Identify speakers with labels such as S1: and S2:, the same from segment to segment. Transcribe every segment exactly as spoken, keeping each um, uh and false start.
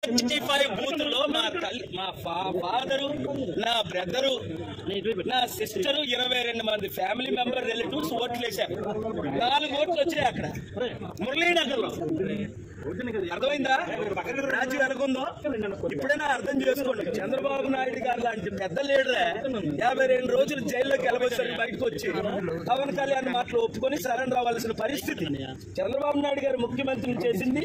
S1: Seventy five బూత్లో మా తల్లి మా ఫాదరు నా బ్రదరు నా సిస్టరు ఇరవై రెండు మంది ఫ్యామిలీ మెంబర్ రిలేటివ్స్ ఓట్లు వేశారు. నాలుగు ఓట్లు వచ్చాయి అక్కడ మురళీనగర్ లో. అర్థమైందా రాజ్యం ఎలాగుందో? ఇప్పుడైనా అర్థం చేసుకోండి. చంద్రబాబు నాయుడు గారు లాంటి పెద్ద లీడరే యాభై రెండు రోజులు జైల్లోకి వెళ్ళబోసరికి బయటకు వచ్చి పవన్ కళ్యాణ్ మాటలు ఒప్పుకొని సరెండర్ అవ్వాల్సిన పరిస్థితి. చంద్రబాబు నాయుడు గారు ముఖ్యమంత్రిని చేసింది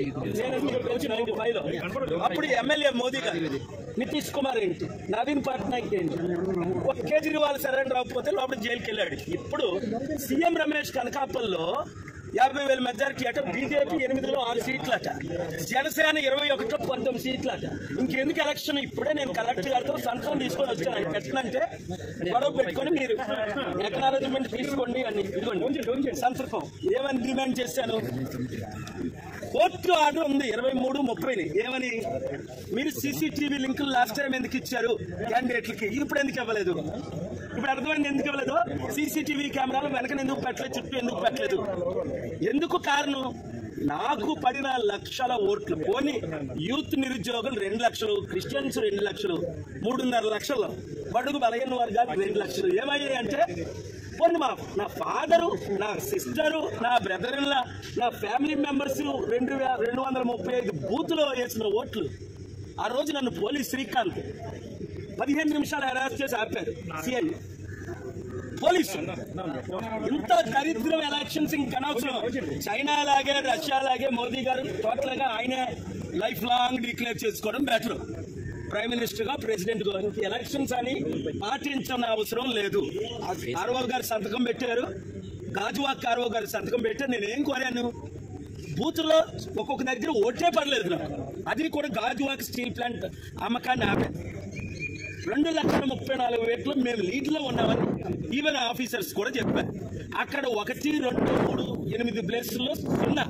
S1: అప్పుడు ఎమ్మెల్యే మోదీ గారు, నితీష్ కుమార్ ఏంటి, నవీన్ పట్నాయక్ ఏంటి, ఒక కేజ్రీవాల్ సరెండర్ అవ్వకపోతే లోపల జైలుకి వెళ్ళాడు. ఇప్పుడు సీఎం రమేష్ కనకాపల్లో యాభై వేల మెజారిటీ అట, బీజేపీ ఎనిమిదిలో ఆరు సీట్లట, జనసేన ఇరవై ఒకటిలో పంతొమ్మిది సీట్లట. ఇంకెందుకు ఎలక్షన్? ఇప్పుడే నేను కలెక్టర్ గారితో సంతకం తీసుకొని వచ్చాను. ఎట్లంటే గొడవ పెట్టుకొని మీరు ఎకనాలజ్మెంట్ తీసుకోండి అని ఇదిగోండి సంతకం. ఏమని డిమాండ్ చేశాను? కోర్టు ఆర్డర్ ఉంది ఇరవై మూడు ముప్పైని. ఏమని? మీరు సీసీటీవీ లింకులు లాస్ట్ టైం ఎందుకు ఇచ్చారు క్యాండిడేట్లకి, ఇప్పుడు ఎందుకు ఇవ్వలేదు? ఇప్పుడు అర్థమైంది ఎందుకు ఇవ్వలేదు. సీసీటీవీ కెమెరాలు వెనకన ఎందుకు పెట్టలేదు, చుట్టూ ఎందుకు పెట్టలేదు? ఎందుకు కారణం? నాకు పడిన లక్షల ఓట్లు పోని యూత్ నిరుద్యోగులు రెండు లక్షలు, క్రిస్టియన్స్ రెండు లక్షలు, మూడున్నర లక్షలు, బడుగు బలహీన వర్గాలు రెండు లక్షలు ఏమయ్యాయి అంటే పోనీ మా నా ఫాదరు, నా సిస్టరు, నా బ్రదర్, నా ఫ్యామిలీ మెంబర్స్ రెండు రెండు వందల ముప్పై ఐదు బూత్లో వేసిన ఓట్లు. ఆ రోజు నన్ను పోలీస్ శ్రీకాంత్ పదిహేను నిమిషాలు అరెస్ట్ చేసి ఆపారు సిఐ పోలీసు. ఇంత దరిద్రం ఎలక్షన్స్ ఇంకనవసరం. చైనా లాగే రష్యా లాగే మోదీ గారు టోటల్ గా ఆయనే లైఫ్ లాంగ్ డిక్లేర్ చేసుకోవడం బెటర్. ప్రైమ్ మినిస్టర్ గా, ప్రెసిడెంట్ గా ఎలక్షన్స్ అని పాటించిన అవసరం లేదు. ఆర్ఓ గారు సంతకం పెట్టారు, గాజువాక్ ఆర్ఓ గారు సంతకం పెట్టారు. నేనేం కోరాను? బూత్ లో ఒక్కొక్క దగ్గర ఓటే పడలేదు నాకు. అది కూడా గాజువాక్ స్టీల్ ప్లాంట్ అమ్మకాన్ని ఆపారు. రెండు లక్షల ముప్పై నాలుగు వేట్లు మేము లీడ్ లో ఉన్నామని ఈవెన్ ఆఫీసర్స్ కూడా చెప్పారు. అక్కడ ఒకటి రెండు మూడు ఎనిమిది ప్లేసుల్లో సున్నా.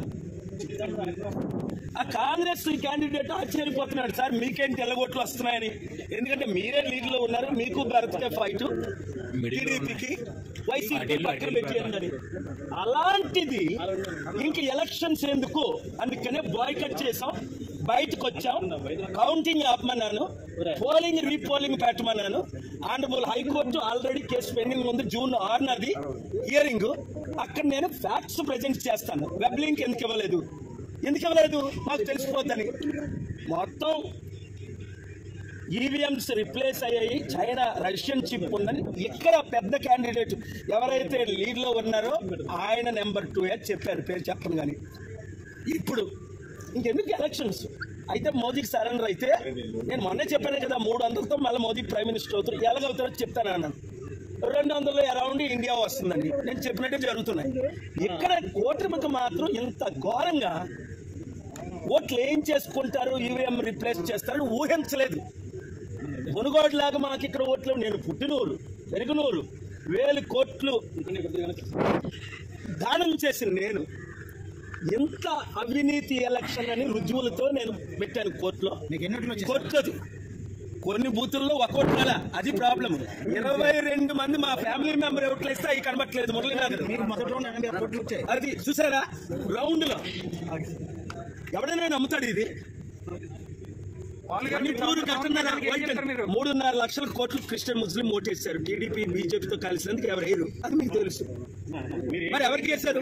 S1: ఆ కాంగ్రెస్ క్యాండిడేట్ ఆశ్చర్యపోతున్నాడు, సార్ మీకేంటి తెల్లగోట్లు వస్తున్నాయని. ఎందుకంటే మీరే లీడ్ లో ఉన్నారు, మీకు భరత్కే ఫైట్, టీడీపీకి వైసీపీ పక్కన పెట్టేయండి. అలాంటిది ఇంక ఎలక్షన్స్ ఎందుకు? అందుకనే బాయ్కట్ చేసాం, బయటకు వచ్చాం, కౌంటింగ్ ఆపమన్నాను, పోలింగ్ రీపోలింగ్ పెట్టమన్నాను. Honourable high court already case pending ఉంది, జూన్ ఆరునది హియరింగ్. అక్కడ నేను ఫ్యాక్ట్స్ ప్రజెంట్ చేస్తాను. వెబ్ లింక్ ఎందుకు ఇవ్వలేదు? ఎందుకు ఇవ్వలేదు? మాకు తెలిసిపోద్దని. మొత్తం ఈవీఎంస్ రిప్లేస్ అయ్యాయి, చైనా రష్యన్ చిప్ ఉందని. ఇక్కడ పెద్ద క్యాండిడేట్ ఎవరైతే లీడ్ లో ఉన్నారో ఆయన నెంబర్ టూ అని చెప్పారు, పేరు చెప్పను. కానీ ఇప్పుడు ఇంకెందుకు ఎలక్షన్స్? అయితే మోదీకి సరెండర్ అయితే నేను మొన్నే చెప్పాను కదా, మూడు వందలతో మళ్ళీ మోదీ ప్రైమ్ మినిస్టర్ అవుతారు. ఎలాగవుతారో చెప్తాను అన్నాను. రెండు వందల అరౌండ్ ఇండియా వస్తుందండి. నేను చెప్పినట్టే జరుగుతున్నాయి. ఇక్కడ ఓటమికి మాత్రం ఇంత ఘోరంగా ఓట్లు ఏం చేసుకుంటారు, ఈవీఎం రిప్లేస్ చేస్తారని ఊహించలేదు. మునుగోడు లాగా మాకు ఇక్కడ ఓట్లు. నేను పుట్టినూరు, పెరుగునూరు, వేలు కోట్లు దానం చేసిన నేను ఎంత అవినీతి ఎలక్షన్ అని రుజువులతో నేను పెట్టాను కోర్టులో. కోర్టు కొన్ని బూతుల్లో ఒక్కోటి నెల, అది ప్రాబ్లం. ఇరవై రెండు మంది మా ఫ్యామిలీ మెంబర్ ఓట్లు వేస్తే అవి కనబట్టలేదు. మురళీనగర్ అది చూసారా రౌండ్ లో. ఎవడైనా నమ్ముతాడు ఇది? మూడున్నర లక్షల కోట్లు క్రిస్టియన్ ముస్లిం ఓటేశారు. టీడీపీ బీజేపీతో కలిసినందుకు ఎవరు వేయరు, అది మీకు తెలుసు. మరి ఎవరికి వేశారు?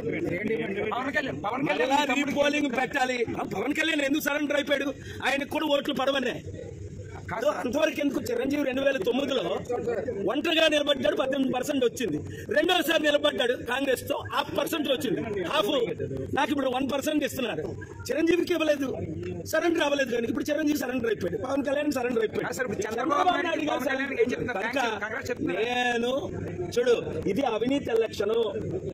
S1: రీపోలింగ్ పెట్టాలి. పవన్ కళ్యాణ్ ఎందుకు సరెండర్ అయిపోయాడు? ఆయనకు కూడా ఓట్లు పడవనే. అంతవరకు ఎందుకు? చిరంజీవి రెండు వేల తొమ్మిదిలో ఒంటరిగా నిలబడ్డాడు, పద్దెనిమిది పర్సెంట్ వచ్చింది. రెండోసారి నిలబడ్డాడు కాంగ్రెస్ తో, హాఫ్ పర్సెంట్ వచ్చింది. హాఫ్ నాకు ఇప్పుడు వన్ పర్సెంట్ ఇస్తున్నారు. చిరంజీవికి ఇవ్వలేదు, సరెండర్ అవ్వలేదు. కానీ ఇప్పుడు చిరంజీవి సరెండర్ అయిపోయాడు, పవన్ కళ్యాణ్ సరెండర్ అయిపోయాడు. చంద్రబాబు నాయుడు గారు నేను చూడు, ఇది అవినీతి ఎలక్షన్.